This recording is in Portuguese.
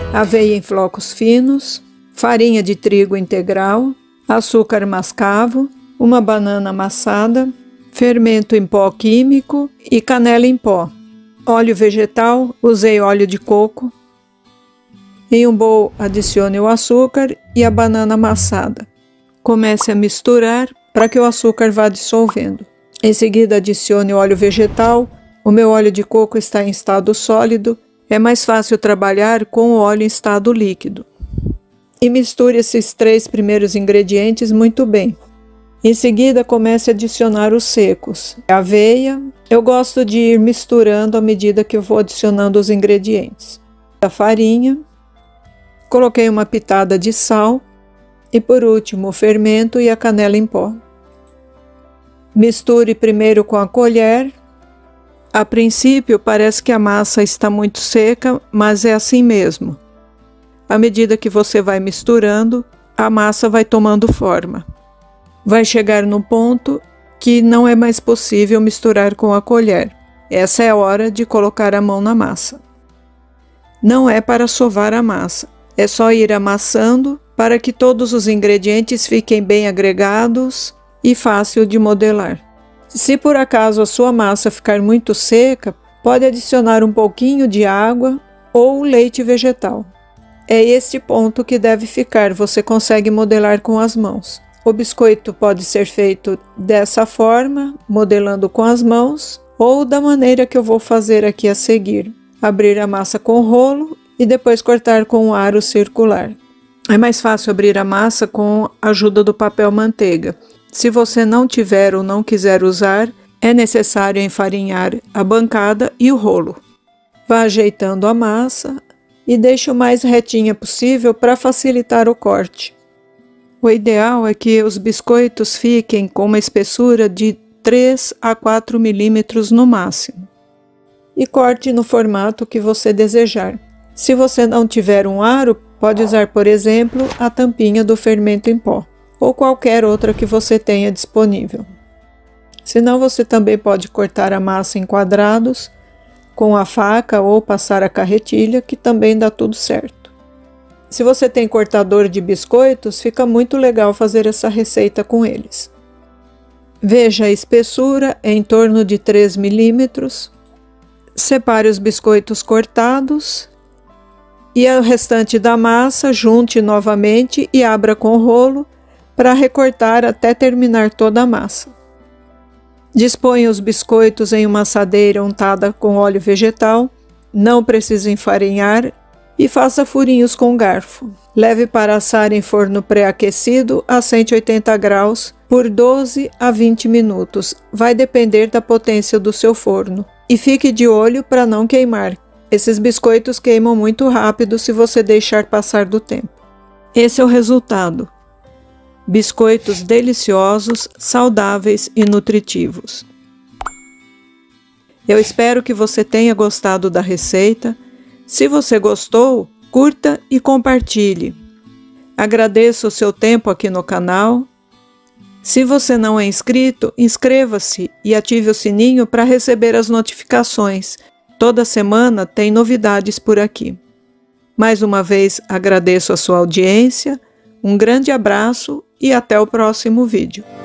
aveia em flocos finos, farinha de trigo integral, açúcar mascavo, uma banana amassada, fermento em pó químico e canela em pó. Óleo vegetal, usei óleo de coco. Em um bowl, adicione o açúcar e a banana amassada. Comece a misturar para que o açúcar vá dissolvendo. Em seguida, adicione o óleo vegetal. O meu óleo de coco está em estado sólido. É mais fácil trabalhar com o óleo em estado líquido. E misture esses 3 primeiros ingredientes muito bem. Em seguida, comece a adicionar os secos. A aveia, eu gosto de ir misturando à medida que eu vou adicionando os ingredientes. A farinha, coloquei uma pitada de sal e, por último, o fermento e a canela em pó. Misture primeiro com a colher. A princípio, parece que a massa está muito seca, mas é assim mesmo. À medida que você vai misturando, a massa vai tomando forma. Vai chegar no ponto que não é mais possível misturar com a colher. Essa é a hora de colocar a mão na massa. Não é para sovar a massa, é só ir amassando para que todos os ingredientes fiquem bem agregados e fácil de modelar. Se por acaso a sua massa ficar muito seca, pode adicionar um pouquinho de água ou leite vegetal. É este ponto que deve ficar, você consegue modelar com as mãos. O biscoito pode ser feito dessa forma, modelando com as mãos, ou da maneira que eu vou fazer aqui a seguir. Abrir a massa com rolo e depois cortar com um aro circular. É mais fácil abrir a massa com a ajuda do papel manteiga. Se você não tiver ou não quiser usar, é necessário enfarinhar a bancada e o rolo. Vá ajeitando a massa e deixe o mais retinha possível para facilitar o corte. O ideal é que os biscoitos fiquem com uma espessura de 3 a 4 milímetros no máximo. E corte no formato que você desejar. Se você não tiver um aro, pode usar, por exemplo, a tampinha do fermento em pó, ou qualquer outra que você tenha disponível. Senão, você também pode cortar a massa em quadrados com a faca ou passar a carretilha, que também dá tudo certo. Se você tem cortador de biscoitos, fica muito legal fazer essa receita com eles. Veja a espessura, é em torno de 3 milímetros. Separe os biscoitos cortados e o restante da massa junte novamente e abra com o rolo para recortar até terminar toda a massa. Disponha os biscoitos em uma assadeira untada com óleo vegetal, não precisa enfarinhar, e faça furinhos com garfo. Leve para assar em forno pré-aquecido a 180 graus por 12 a 20 minutos. Vai depender da potência do seu forno. E fique de olho para não queimar. Esses biscoitos queimam muito rápido se você deixar passar do tempo. Esse é o resultado. Biscoitos deliciosos, saudáveis e nutritivos. Eu espero que você tenha gostado da receita. Se você gostou, curta e compartilhe. Agradeço o seu tempo aqui no canal. Se você não é inscrito, inscreva-se e ative o sininho para receber as notificações. Toda semana tem novidades por aqui. Mais uma vez agradeço a sua audiência, um grande abraço e até o próximo vídeo.